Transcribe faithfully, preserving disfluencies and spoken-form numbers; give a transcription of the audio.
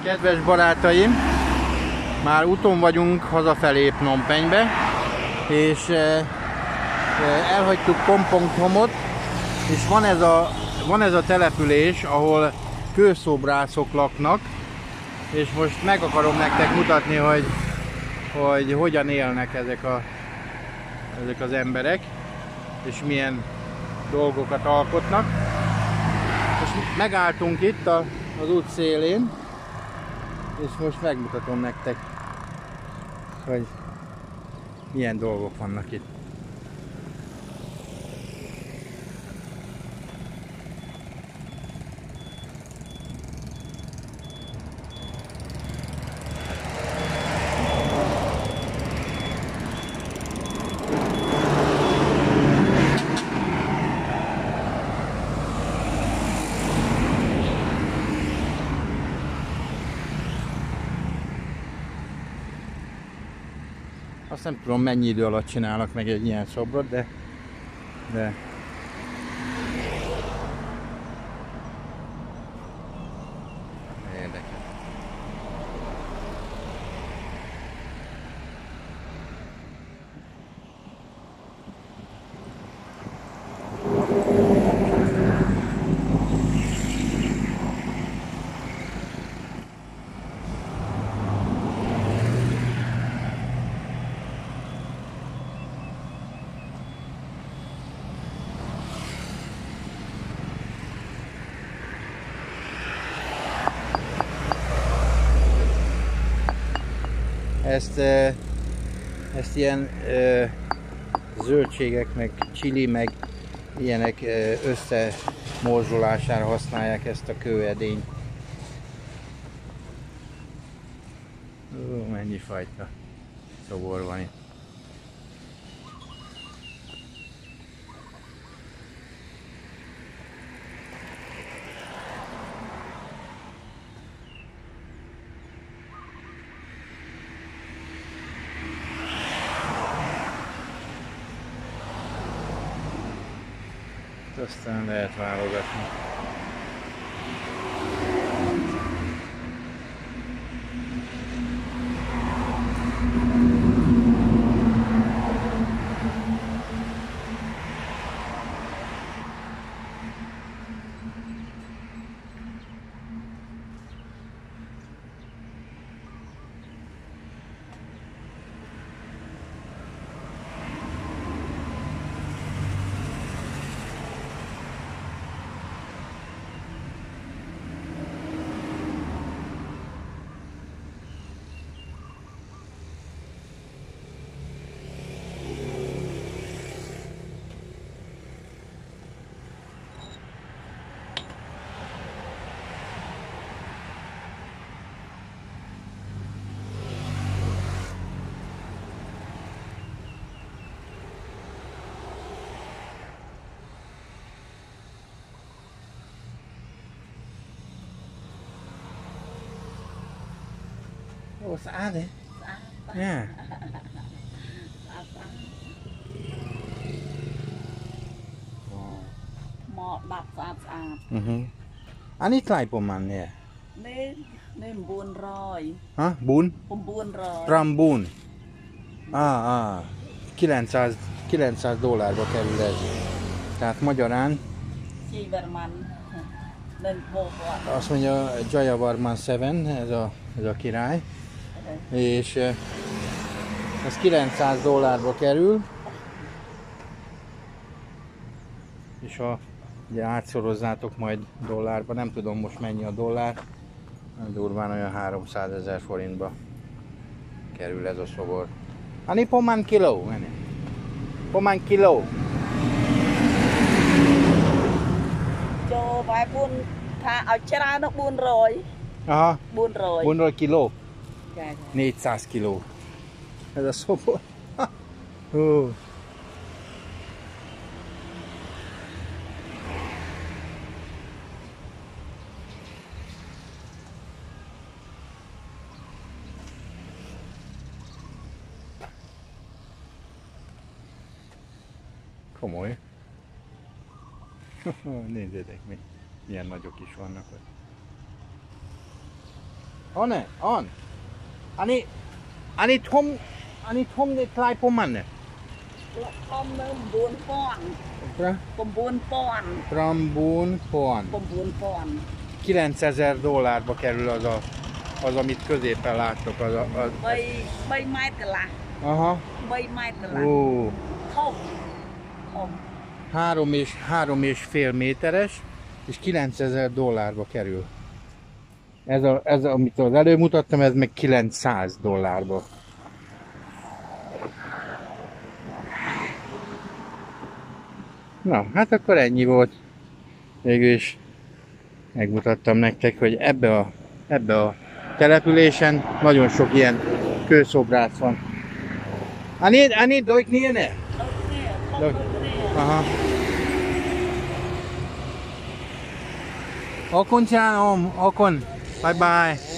Kedves barátaim, már úton vagyunk hazafelé Phnom Penhbe, és elhagytuk Kompong Thomot, és van ez, a, van ez a település, ahol kőszobrászok laknak, és most meg akarom nektek mutatni, hogy, hogy hogyan élnek ezek, a, ezek az emberek, és milyen dolgokat alkotnak. És megálltunk itt a, az út szélén, és most megmutatom nektek, hogy milyen dolgok vannak itt. Azt nem tudom, mennyi idő alatt csinálnak meg egy ilyen szobrot, de, de érdekes. Ezt, ezt ilyen zöldségek, meg chili, meg ilyenek összemorzsolására használják ezt a kőedényt. Ó, mennyi fajta szobor van itt. Aztán lehet válogatni. Ồ, xã thế? Xã. Yeah. Mọ đập sạch sạch. Mhm. Anh ít lại của mình nè. Nên nên buồn rồi. Hả? Bún? Buồn rồi. Rambun. Ah, ah. kilencszáz, kilencszáz dollárba kerül ez. Tehát magyarán Siverman. Nem volt. Azt mondja Jayavarman Seven, ez a, ez a király. És ez kilencszáz dollárba kerül. És ha ugye átszorozzátok majd dollárba, nem tudom most mennyi a dollár, durván olyan háromszázezer forintba kerül ez a szobor. Ani pomán kiló? Pomán kiló? Cho vài buôn thà ở chả nó buôn rồi. Aha. Buôn rồi. Buôn rồi kiló. négyszáz kiló. Ez a szobor. Hú. Komoly. Nézzétek mi, milyen nagyok is vannak ott. On-e? On. Ani, ani thom, ani thom ne tlai poman ne? ធំនៅ9,000 Pra? 9,000 Trambón pon. 9,000 kilencezer dollárba kerül az, a, az amit középen láttok. Az, a, az, 3 ម៉ែត្រកន្លះ aha. 3 ម៉ែត្រកន្លះ Ó, ធំធំ három és, három és fél méteres, és kilencezer dollárba kerül. Ez, a, ez a, amit az előbb mutattam, ez meg kilencszáz dollárba. Na, hát akkor ennyi volt. Végül is megmutattam nektek, hogy ebbe a, ebbe a településen nagyon sok ilyen kőszobrász van. Ani, ani, doik niene? Doik. Aha. Okon csinálom, okon. Bye bye.